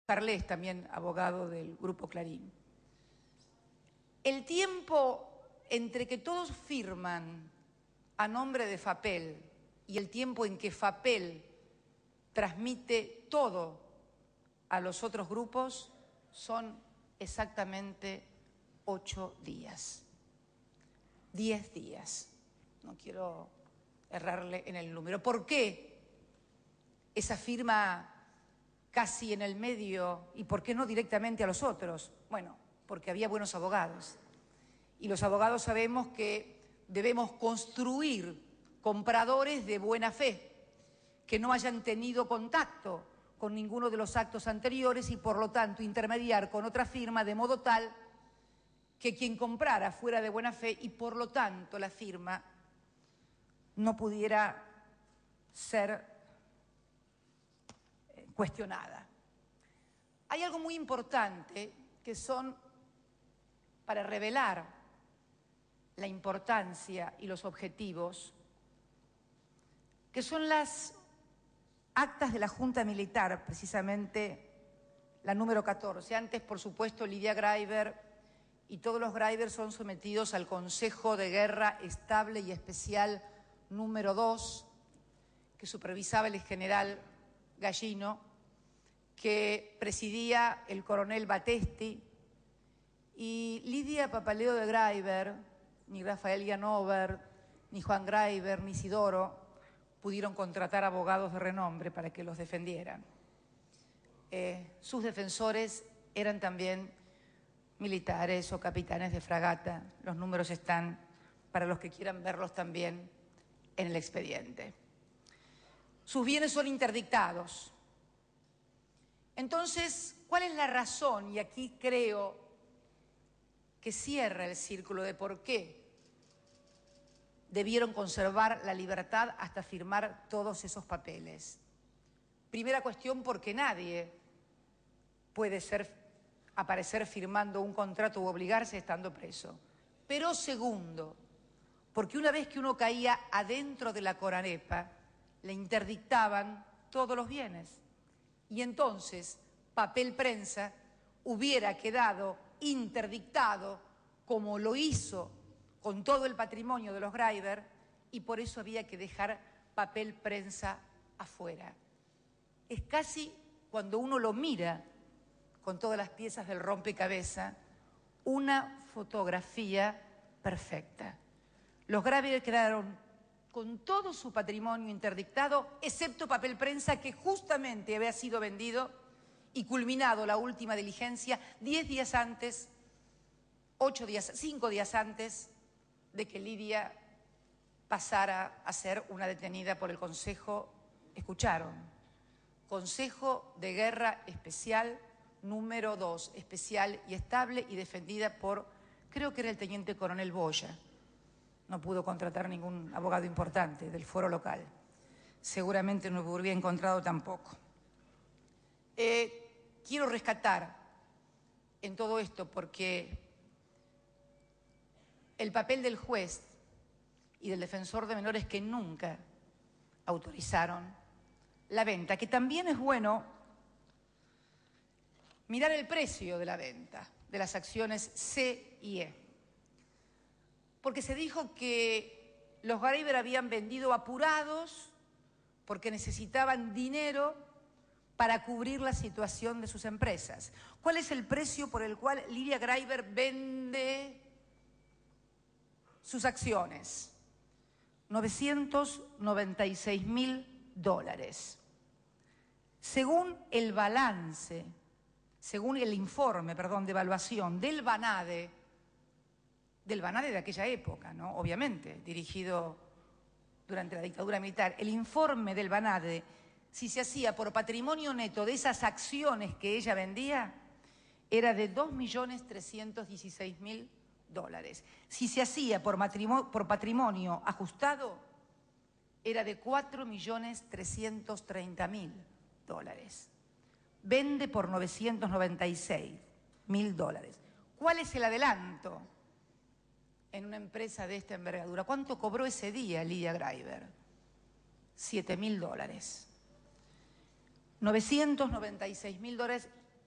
Carles, también abogado del Grupo Clarín. El tiempo entre que todos firman a nombre de FAPEL y el tiempo en que FAPEL transmite todo a los otros grupos son exactamente 8 días. 10 días. No quiero errarle en el número. ¿Por qué esa firma casi en el medio y por qué no directamente a los otros? Bueno, porque había buenos abogados. Y los abogados sabemos que debemos construir compradores de buena fe, que no hayan tenido contacto con ninguno de los actos anteriores y por lo tanto intermediar con otra firma de modo tal que quien comprara fuera de buena fe y por lo tanto la firma no pudiera ser cuestionada. Hay algo muy importante que son, para revelar la importancia y los objetivos, que son las actas de la Junta Militar, precisamente la número 14. Antes, por supuesto, Lidia Graiber y todos los Graiber son sometidos al Consejo de Guerra Estable y Especial número 2, que supervisaba el general Gallino, que presidía el coronel Batesti, y Lidia Papaleo de Graiber, ni Rafael Llanover, ni Juan Graiber, ni Isidoro pudieron contratar abogados de renombre para que los defendieran. Sus defensores eran también militares o capitanes de fragata. Los números están para los que quieran verlos también en el expediente. Sus bienes son interdictados. Entonces, ¿cuál es la razón? Y aquí creo que cierra el círculo de por qué debieron conservar la libertad hasta firmar todos esos papeles. Primera cuestión, porque nadie puede aparecer firmando un contrato u obligarse estando preso. Pero segundo, porque una vez que uno caía adentro de la Coranepa, le interdictaban todos los bienes. Y entonces, papel prensa hubiera quedado interdictado como lo hizo con todo el patrimonio de los Graiber y por eso había que dejar papel prensa afuera. Es casi, cuando uno lo mira con todas las piezas del rompecabezas, una fotografía perfecta. Los Graiber quedaron con todo su patrimonio interdictado, excepto papel prensa que justamente había sido vendido y culminado la última diligencia 10 días antes, 5 días antes de que Lidia pasara a ser una detenida por el Consejo, escucharon, Consejo de Guerra Especial número 2, especial y estable y defendida por, creo que era el teniente coronel Boya. No pudo contratar ningún abogado importante del foro local. Seguramente no hubiera encontrado tampoco. Quiero rescatar en todo esto porque el papel del juez y del defensor de menores que nunca autorizaron la venta, que también es bueno mirar el precio de la venta de las acciones C y E. Porque se dijo que los Graiber habían vendido apurados porque necesitaban dinero para cubrir la situación de sus empresas. ¿Cuál es el precio por el cual Lidia Graiber vende sus acciones? $996.000. Según el balance, según el informe, de evaluación del BANADE de aquella época, ¿no? Obviamente, dirigido durante la dictadura militar, el informe del BANADE, si se hacía por patrimonio neto de esas acciones que ella vendía, era de $2.316.000. Si se hacía por patrimonio ajustado, era de $4.330.000. Vende por $996.000. ¿Cuál es el adelanto en una empresa de esta envergadura? ¿Cuánto cobró ese día Lidia Graiber? $7.000. $996.000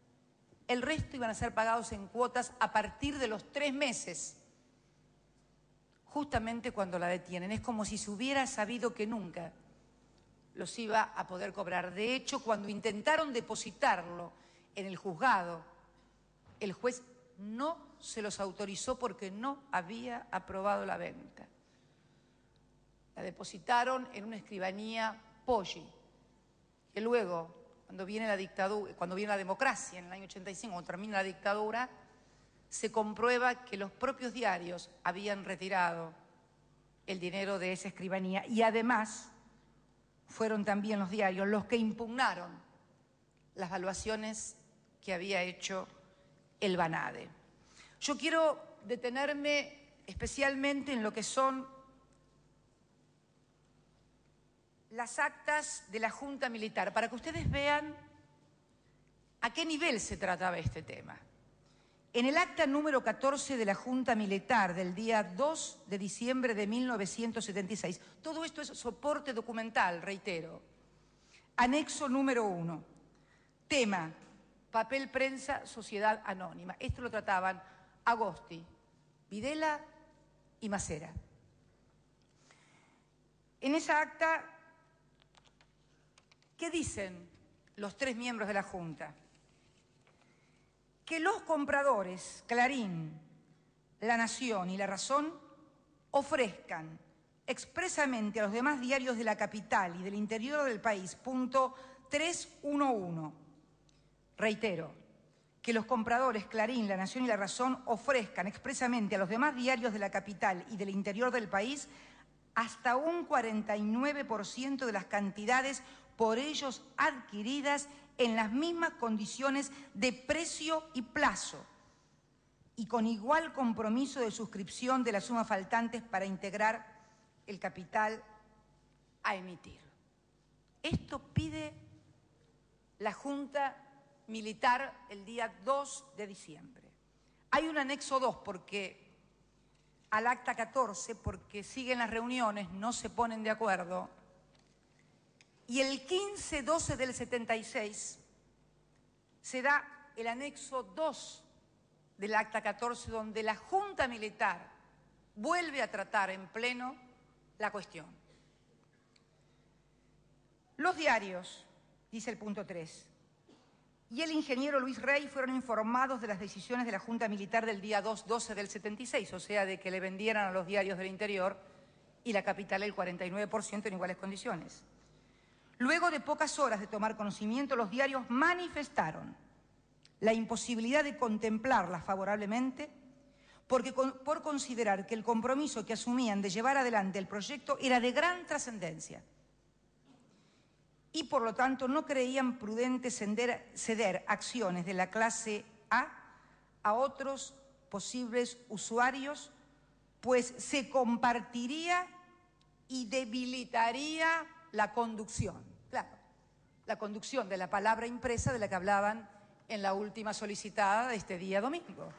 El resto iban a ser pagados en cuotas a partir de los 3 meses, justamente cuando la detienen. Es como si se hubiera sabido que nunca los iba a poder cobrar. De hecho, cuando intentaron depositarlo en el juzgado, el juez no se los autorizó porque no había aprobado la venta. La depositaron en una escribanía Poggi, que luego, cuando viene la dictadura, cuando viene la democracia en el año 85, cuando termina la dictadura, se comprueba que los propios diarios habían retirado el dinero de esa escribanía y además fueron también los diarios los que impugnaron las valuaciones que había hecho el Banade. Yo quiero detenerme especialmente en lo que son las actas de la Junta Militar, para que ustedes vean a qué nivel se trataba este tema. En el acta número 14 de la Junta Militar del día 2 de diciembre de 1976, todo esto es soporte documental, reitero. Anexo número 1, tema, papel prensa, sociedad anónima. Esto lo trataban Agosti, Videla y Macera. En esa acta, ¿qué dicen los 3 miembros de la Junta? Que los compradores, Clarín, La Nación y La Razón, ofrezcan expresamente a los demás diarios de la capital y del interior del país, punto 311. Reitero, que los compradores, Clarín, La Nación y La Razón, ofrezcan expresamente a los demás diarios de la capital y del interior del país hasta un 49% de las cantidades por ellos adquiridas en las mismas condiciones de precio y plazo y con igual compromiso de suscripción de las sumas faltantes para integrar el capital a emitir. Esto pide la Junta Militar el día 2 de diciembre. Hay un anexo 2 al acta 14 porque siguen las reuniones, no se ponen de acuerdo. Y el 15-12 del 76 se da el anexo 2 del acta 14, donde la Junta Militar vuelve a tratar en pleno la cuestión. Los diarios, dice el punto 3, y el ingeniero Luis Rey fueron informados de las decisiones de la Junta Militar del día 2-12 del 76, o sea, de que le vendieran a los diarios del interior y la capital el 49% en iguales condiciones. Luego de pocas horas de tomar conocimiento, los diarios manifestaron la imposibilidad de contemplarlas favorablemente por considerar que el compromiso que asumían de llevar adelante el proyecto era de gran trascendencia y por lo tanto no creían prudente ceder acciones de la clase a otros posibles usuarios, pues se compartiría y debilitaría la conducción. Claro, la conducción de la palabra impresa de la que hablaban en la última solicitada de este día domingo.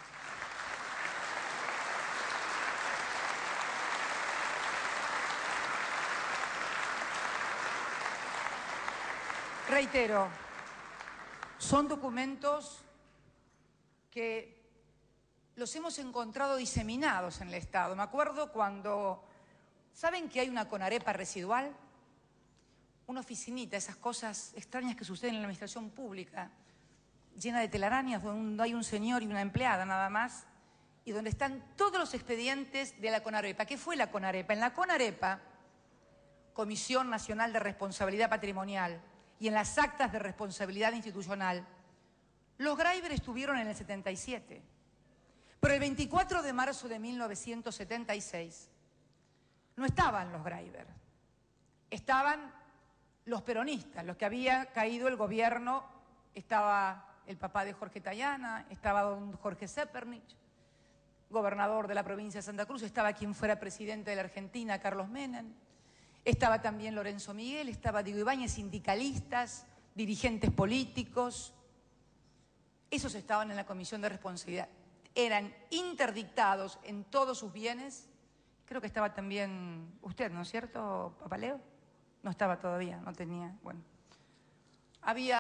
Reitero, son documentos que los hemos encontrado diseminados en el Estado. Me acuerdo cuando, ¿saben que hay una CONAREPA residual? Una oficinita, esas cosas extrañas que suceden en la administración pública, llena de telarañas, donde hay un señor y una empleada nada más, y donde están todos los expedientes de la CONAREPA. ¿Qué fue la CONAREPA? En la CONAREPA, Comisión Nacional de Responsabilidad Patrimonial, y en las actas de responsabilidad institucional, los Greiber estuvieron en el 77. Pero el 24 de marzo de 1976 no estaban los Greiber, estaban los peronistas, los que había caído el gobierno. Estaba el papá de Jorge Tayana, estaba don Jorge Zeppernich, gobernador de la provincia de Santa Cruz, estaba quien fuera presidente de la Argentina, Carlos Menem, estaba también Lorenzo Miguel, estaba Diego Ibáñez, sindicalistas, dirigentes políticos. Esos estaban en la Comisión de Responsabilidad. Eran interdictados en todos sus bienes. Creo que estaba también usted, ¿no es cierto, Papaleo? No estaba todavía, no tenía, bueno. Había